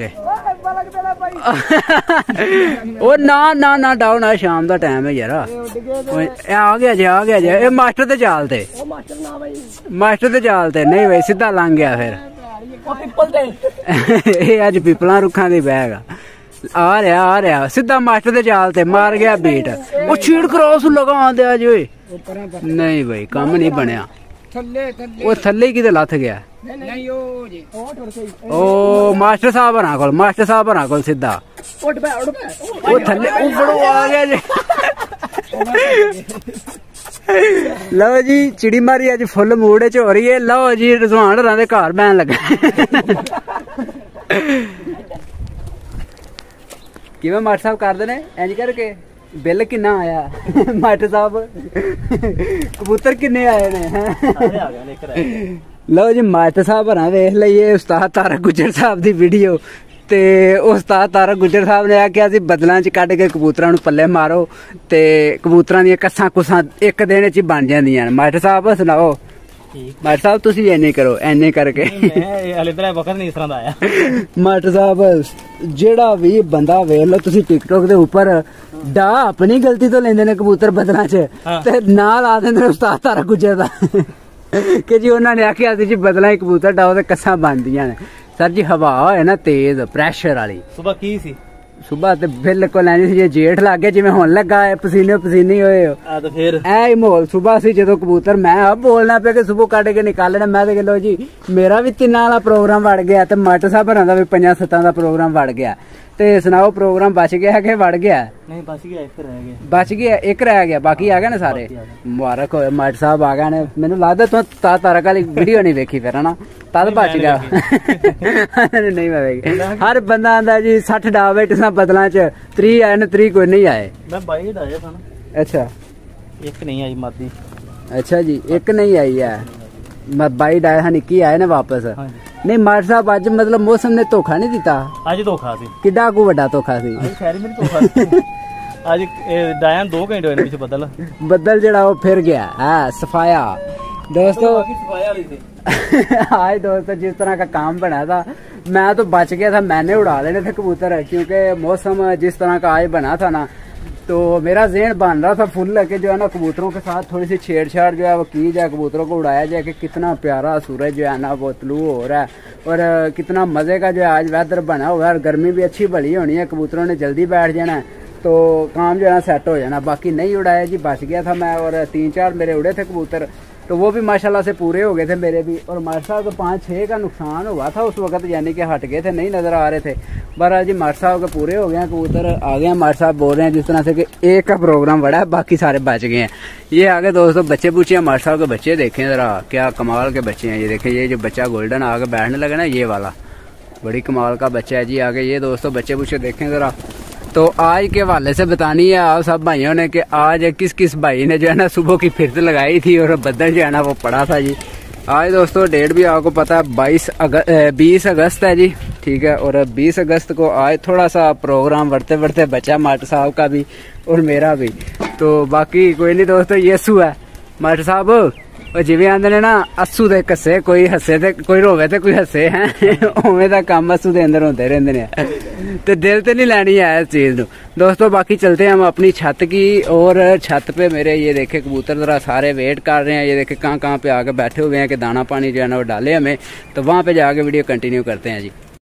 Okay ओ ना down आ शाम का टाइम है यार आ गया जी ए मास्टर ते चाल ते नहीं भाई सीधा लंघ गया फिर ये अज पिपला रुखा दी बैग आ रहा सीधा मास्टर ते चाल ते मार गया बीट वो छीड़ क्रॉस लगा आंदे अज नहीं भाई काम नहीं बनया वो थले ही किते लथ गया ओ मास्टर साहब हरा कोल सीधा वो थले उबड़ो आ गया जी लो जी चिड़ी मारी अज फुल मूड च हो रही है लो जी रजवान हरां दे घर बैन लगा किवें मास्टर साहब कर देने इंज करके बिल किन्ना आया मास्टर साहब कबूतर किन्ने आए ने लो जी मास्टर साहब हरां वेख लईए उस्ताद तारक गुज्जर साहब दी वीडियो ते उस्ताद तारक गुज्जर साहब ने आख्या सी बदलां च कढ के कबूतरां नूं पल्ले मारो ते कबूतरां दी कस्सां कुसां एक दिन च बन जांदियां ने मास्टर साहब सुनाओ मास्टर साहब तुसी ऐने करो ऐने करके मास्टर साहब जेड़ा भी बंदा वेख लो तुसी टिकटॉक दे उपर डा अपनी गलती तो लेंदे ने कबूतर बदलां च ते नाल आ देंदे उस्ताद तारक गुज्जर दा कि जी उन्होंने आख्या जी बदलां कबूतर डाओ ते कस्सां बनदियां ने सर जी हवा है ना तेज प्रेशर वाली सुबह की सी सुबह ते बिल्कुल ऐ जेठ लग गया जिवें हुण लगा है पसीने पसीने होए तो फिर ऐ माहौल सुबह सी जो कबूतर मैं अब बोलना पे कि सुबह कट के निकालना मैं तो लो जी मेरा भी 3 वाला प्रोग्राम वड़ गया ते मास्टर साहब हरां दा भी 5-7 दा प्रोग्राम वड़ गया ते सुनाओ प्रोग्राम बच गया कि वड़ गया नहीं बच गया एक रह गया बाकी आ गए ना सारे मुबारक होए मास्टर साहब आ गए ने मैनूं लगदा तू तारक वाली वीडियो नहीं देखी फिर है ना तद बच गया नहीं मैं देखी हर बंदा आंदा जी 60 डा बैठे सा बदलां च 3 आए ने 3 कोई नहीं आए मैं 22 आया था ना अच्छा एक नहीं आई मादी अच्छा जी एक नहीं आई है मैं 22 आया था निक्की आए ने वापस नहीं मास्टर साहब अज मतलब मौसम ने धोखा नहीं दिता अज धोखा सी किड्डा को वड्डा धोखा सी खैर में धोखा अज डायन 2 घंटे होए पीछे बदल जेड़ा वो फिर गया है सफाया दोस्तों आज दोस्तों जिस तरह का काम बना था मैं तो बच गया था मैंने उड़ा लेने थे कबूतर क्योंकि मौसम जिस तरह का आज बना था ना तो मेरा ज़हन बन रहा था फुल कि जो है ना कबूतरों के साथ थोड़ी सी छेड़छाड़ जो है वो की जाए कबूतरों को उड़ाया जाए कि कितना प्यारा सूरज जो है ना वो तलू हो रहा है और कितना मज़े का जो है आज वेदर बना हुआ है और गर्मी भी अच्छी बड़ी होनी है कबूतरों ने जल्दी बैठ जाना है तो काम जो है ना सेट हो जाना बाकी नहीं उड़ाया जी बच गया था मैं और 3-4 मेरे उड़े थे कबूतर तो वो भी माशाल्लाह से पूरे हो गए थे मेरे भी और मास्टर साहब को 5-6 का नुकसान हुआ था उस वक्त यानी कि हट गए थे नहीं नजर आ रहे थे बहरहाल जी मास्टर साहब के पूरे हो गए हैं कबूतर आ गए हैं मास्टर साहब बोल रहे हैं जिस तरह से कि एक का प्रोग्राम बड़ा है बाकी सारे बच गए हैं ये आगे दोस्तों बच्चे पूछे मास्टर साहब के बच्चे देखें जरा क्या कमाल के बच्चे हैं ये देखें ये जो बच्चा गोल्डन आगे बैठने लगा ना ये वाला बड़ी कमाल का बच्चा है जी आगे ये दोस्तों बच्चे पूछे देखें जरा तो आज के हवाले से बतानी है आप सब भाइयों ने कि आज किस किस भाई ने जो है ना सुबह की फिरत लगाई थी और बदल जो है ना वो पड़ा था जी आज दोस्तों डेट भी आपको पता है 20 अगस्त है जी ठीक है और 20 अगस्त को आज थोड़ा सा प्रोग्राम बढ़ते बढ़ते बचा मास्टर साहब का भी और मेरा भी तो बाकी कोई नहीं दोस्तों ये असू है मास्टर साहब और जिवें आंदे ने ना असू दे कस्से कोई हसे ते कोई रोवे ते कोई हसे है उवें दा काम असू दे अंदर होंदे रहंदे ने तो दिल तो नहीं लेनी है इस चीज नू दोस्तों बाकी चलते हैं हम अपनी छत की और छत पे मेरे ये देखे कबूतर जरा सारे वेट कर रहे हैं ये देखे कहाँ पे आके बैठे हुए हैं कि दाना पानी जो है ना वो डाले हमें तो वहाँ पे जाके वीडियो कंटिन्यू करते हैं जी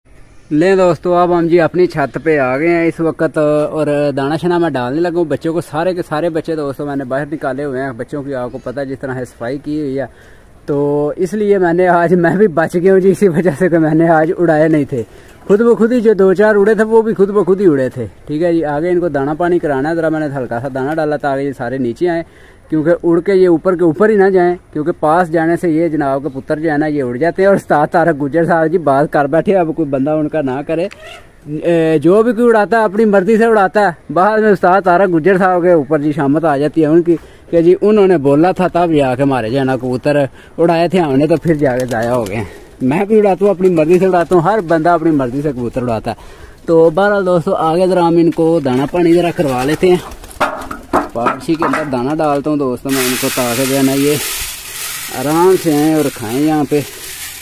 ले दोस्तों अब हम जी अपनी छत पे आ गए हैं इस वक्त और दाना शना मैं डालने लगा हूँ बच्चों को सारे के सारे बच्चे दोस्तों मैंने बाहर निकाले हुए हैं बच्चों की आपको पता है जिस तरह है सफाई की हुई है तो इसलिए मैंने आज मैं भी बच गया हूँ जी इसी वजह से कि मैंने आज उड़ाए नहीं थे खुद ब खुद ही जो 2-4 उड़े थे वो भी खुद ब खुद ही उड़े थे ठीक है जी आगे इनको दाना पानी कराना है जरा मैंने हल्का सा दाना डाला था आगे ये सारे नीचे आए क्योंकि उड़ के ये ऊपर के ऊपर ही ना जाएं क्योंकि पास जाने से ये जनाब के पुत्र जो है ना ये उड़ जाते हैं और उस्ताद तारक गुज्जर साहब जी बात कर बैठे अब कोई बंदा उनका ना करे जो भी कोई उड़ाता है अपनी मर्जी से उड़ाता है बाद में उस्ताद तारक गुज्जर साहब के ऊपर जी शामत आ जाती है उनकी कि जी उन्होंने बोला था तब जाके हमारे जो है ना कबूतर उड़ाए थे हमने तो फिर जाके जाया हो गए मैं भी उड़ाता हूँ अपनी मर्जी से उड़ाता हूँ हर बंदा अपनी मर्जी से कबूतर उड़ाता है तो बहरहाल दोस्तों आगे जरा हम इनको दाना पानी जरा करवा लेते हैं पारसी के अंदर दाना डालता हूँ दोस्तों मैं इनको ताकि जो है ना ये आराम से आए और खाएं यहाँ पे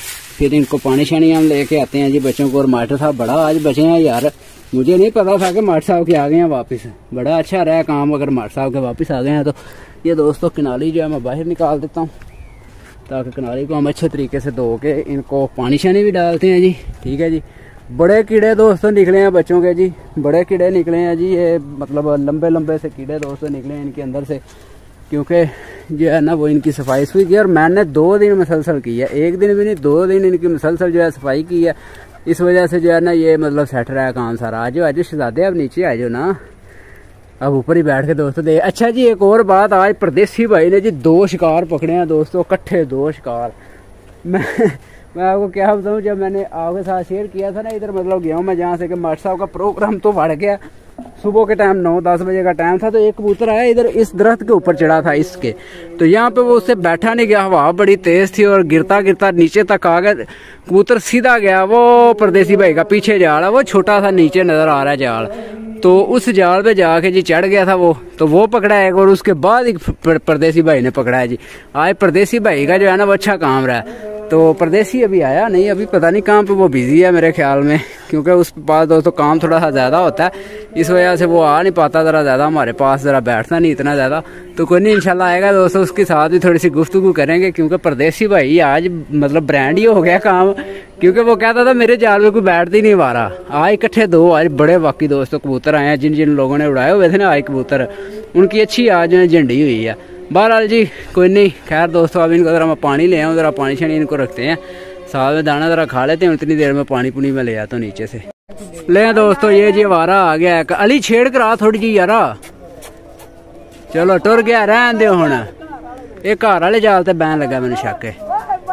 फिर इनको पानी शानी हम लेके आते हैं जी बच्चों को। और मास्टर साहब बड़ा आज बचे हैं यार, मुझे नहीं पता था कि मास्टर साहब के आ गए हैं वापस। बड़ा अच्छा रहा काम अगर मास्टर साहब के वापस आ गए हैं तो। ये दोस्तों किनाली जो है मैं बाहर निकाल देता हूँ ताकि किनाली को हम अच्छे तरीके से धो के इनको पानी शानी भी डालते हैं जी। ठीक है जी। बड़े कीड़े दोस्तों निकले हैं बच्चों के जी, बड़े कीड़े निकले हैं जी। ये मतलब लंबे लंबे से कीड़े दोस्तों निकले हैं इनके अंदर से, क्योंकि जो है ना वो इनकी सफाई सुई की। और मैंने 2 दिन मुसलसल की है, 1 दिन भी नहीं 2 दिन इनकी मुसलसल जो है सफाई की है। इस वजह से जो है ना ये मतलब सेट रहा है काम सारा। आज शहजादे अब नीचे आ जाओ ना, अब ऊपर ही बैठ के दोस्तों दे। अच्छा जी एक और बात, आज परदेसी भाई ने जी 2 शिकार पकड़े हैं दोस्तों, इकट्ठे 2 शिकार। मैं आपको क्या बताऊँ, जब मैंने आपके साथ शेयर किया था ना इधर मतलब गया हूँ मैं जहाँ से कि मास्टर साहब का प्रोग्राम तो बढ़ गया। सुबह के टाइम 9-10 बजे का टाइम था तो एक कबूतर आया इधर इस दरख्त के ऊपर चढ़ा था इसके, तो यहाँ पे वो उससे बैठा नहीं गया, हवा बड़ी तेज थी और गिरता गिरता नीचे तक आ गया। कबूतर सीधा गया वो परदेसी भाई का पीछे जाल है, वो छोटा सा नीचे नजर आ रहा है जाल, तो उस जाल पे जाके जी चढ़ गया था वो, तो वो पकड़ा है। और उसके बाद एक परदेसी भाई ने पकड़ा है जी। आज परदेसी भाई का जो है ना वो अच्छा काम रहा है। तो परदेसी अभी आया नहीं, अभी पता नहीं कहाँ पे वो बिजी है मेरे ख्याल में, क्योंकि उस पास दोस्तों काम थोड़ा सा ज़्यादा होता है, इस वजह से वो आ नहीं पाता ज़रा ज़्यादा हमारे पास, ज़रा बैठता नहीं इतना ज़्यादा। तो कोई नहीं इंशाल्लाह आएगा दोस्तों, उसके साथ भी थोड़ी सी गुफ्तगू करेंगे, क्योंकि परदेसी भाई आज मतलब ब्रांड ही हो गया काम, क्योंकि वो कहता था मेरे जाल में कोई बैठती नहीं पा रहा। आज इकट्ठे 2 आज बड़े वाकई दोस्तों कबूतर आए हैं, जिन जिन लोगों ने उड़ाए हुए थे ना आज कबूतर, उनकी अच्छी आज झंडी हुई है। बहरहाल जी कोई नहीं, खैर दोस्तों अब इनको ज़रा मैं पानी ले आऊँ, ज़रा पानी शानी इनको रखते हैं साथ में, दाना ज़रा खा लेते हैं, उतनी देर में पानी पुनी में ले आता हूँ नीचे से। ले दोस्तों ये जी वारा आ गया है, अली छेड़ करा थोड़ी जी यारा, चलो टुर गया रहन दो हुण, ये घर वाले जाल ते बैन लगा मैंने शक है।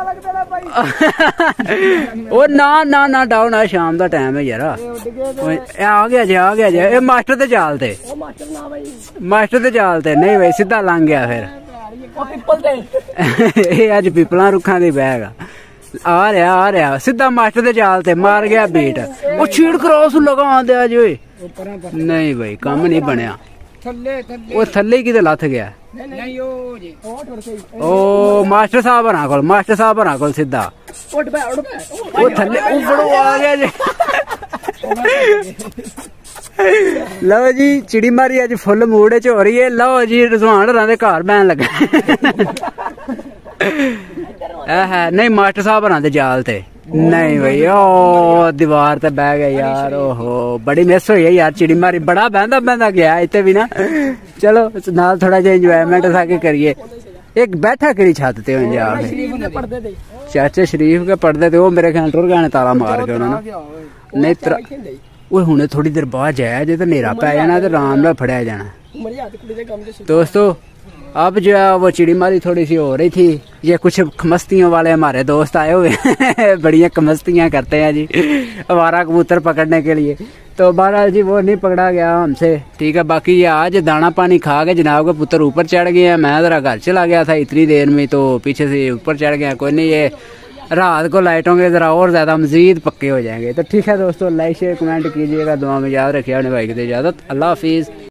ओ ना डाओ ना, शाम का टाइम है यार, आ गया जी ये मास्टर ते जाल ते, मास्टर ते जाल ते नहीं भाई सीधा लंघ गया फिर। ये अज पिपला रुखा दी बैग आ रहा सीधा मास्टर ते जाल ते मार गया बीट। वो छीड़ क्रॉस लगा दे अज, नहीं भाई काम नहीं बनया, वो थले किते लथ गया। ओ मास्टर साहब हरा कोल सीधा वो थले ऊपर आ गया जी। लो जी चिड़ी मारी अज फुल मूड च हो रही है। लो जी रजवान हरा दे घर बैन लगा है, नहीं मास्टर साहब हरा दे जाल ते नहीं भाई, ओ दीवार ते बह गए यार, ओहो बड़ी मिस हुई है यार। चिड़ी मारी बड़ा बहंदा गया इतने भी ना, चलो नाल थोड़ा जा इंजॉयमेंट साके करिए। एक बैठा करी छत ते चाचे शरीफ के पढ़ते थे, वो मेरे ख्याल टुर गए ताला मार के उन्होंने, नहीं वो हुणे थोड़ी देर बाद जाया जे तो नेरा पै जाना तो आराम नाल फड़िया जाना। दोस्तों अब जो है वो चिड़ी मारी थोड़ी सी हो रही थी, ये कुछ खमस्तियों वाले हमारे दोस्त आए हुए बढ़िया खमस्तियां करते हैं जी आवारा कबूतर पकड़ने के लिए। तो बहरहाल जी वो नहीं पकड़ा गया हमसे, ठीक है। बाकी ये आज दाना पानी खा के जनाब के पुत्र ऊपर चढ़ गए हैं, मैं ज़रा घर चला गया था इतनी देर में, तो पीछे से ऊपर चढ़ गया। कोई नहीं, ये रात को लाइट होंगे ज़रा और ज़्यादा मज़ीद पक्के हो जाएंगे। तो ठीक है दोस्तों, लाइक शेयर कमेंट कीजिएगा, दुआ में याद रखिए अपने भाई की इजाज़त, अल्लाह हाफिज़।